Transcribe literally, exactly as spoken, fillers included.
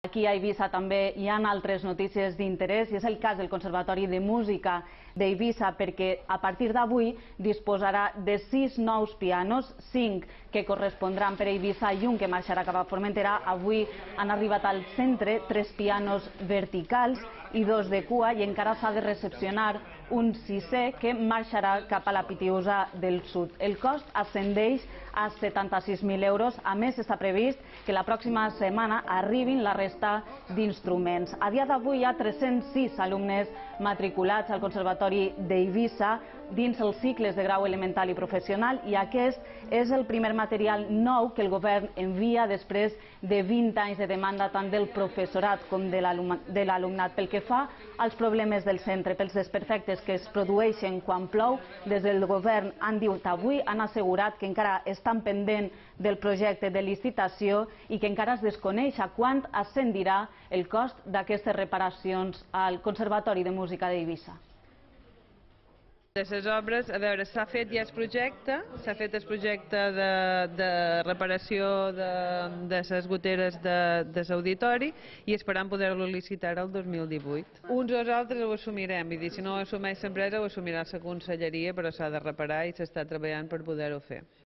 Aquí a Eivissa també hi ha altres notícies d'interès i és el cas del Conservatori de Música d'Eivissa, perquè a partir d'avui disposarà de sis nous pianos, cinc que correspondran per a Eivissa i un que marxarà cap a Formentera. Avui han arribat al centre tres pianos verticals i dos de cua i encara s'ha de recepcionar un sisè que marxarà cap a la Pitiusa del Sud. El cost ascendeix a setanta-sis mil euros. A més, està previst que la pròxima setmana arribin la resta d'instruments. A dia d'avui hi ha tres-cents sis alumnes matriculats al Conservatori d'Eivissa dins els cicles de grau elemental i professional, i aquest és el primer material nou que el govern envia després de vint anys de demanda tant del professorat com de l'alumnat. Pel que fa als problemes del centre, pels desperfectes que es produeixen quan plou, des del govern han dit avui, han assegurat que encara estan pendent del projecte de licitació i que encara es desconeix a quant ascendirà el cost d'aquestes reparacions al Conservatori de Música d'Eivissa. De les obres, a veure, s'ha fet ja el projecte, s'ha fet el projecte de, de reparació de, de les goteres de, de l'auditori i esperant poder-lo licitar el dos mil divuit. Uns o els altres ho assumirem, i dir, si no ho assumeix l'empresa ho assumirà la conselleria, però s'ha de reparar i s'està treballant per poder-ho fer.